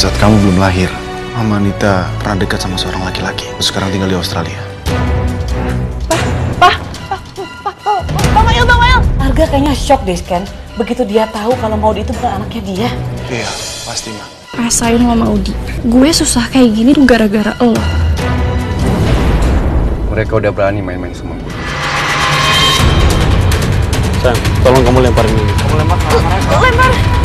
saat kamu belum lahir, Mama Anita pernah dekat sama seorang laki-laki. Sekarang tinggal di Australia. Bang Mail. Arga kayaknya shock deh, Ken. Begitu dia tahu kalau Maudi itu bukan anaknya dia. Iya, pasti, Ma. Rasain lo Maudi. Gue susah kayak gini tuh gara-gara lo. Mereka udah berani main-main sama gue. Sayang, tolong kamu lemparin ini. Lempar.